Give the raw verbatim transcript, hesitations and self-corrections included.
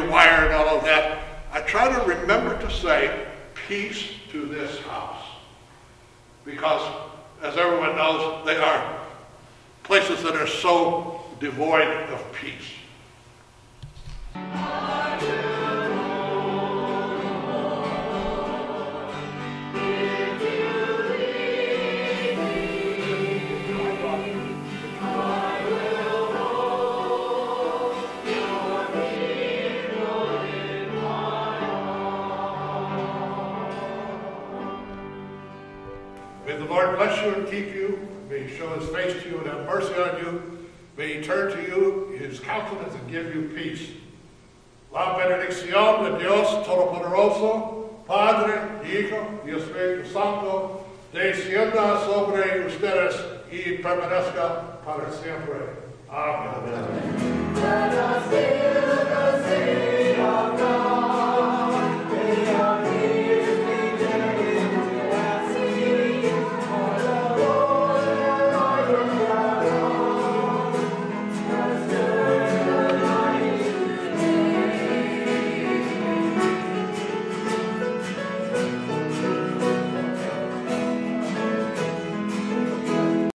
wire and all of that, I try to remember to say, peace to this house. Because, as everyone knows, they are places that are so devoid of peace. May the Lord bless you and keep you. May he show his face to you and have mercy on you. May he turn to you his countenance and give you peace. La benedicción de Dios Todopoderoso, Padre, Hijo y Espíritu Santo, descienda sobre ustedes y permanezca para siempre. Amen. Amen.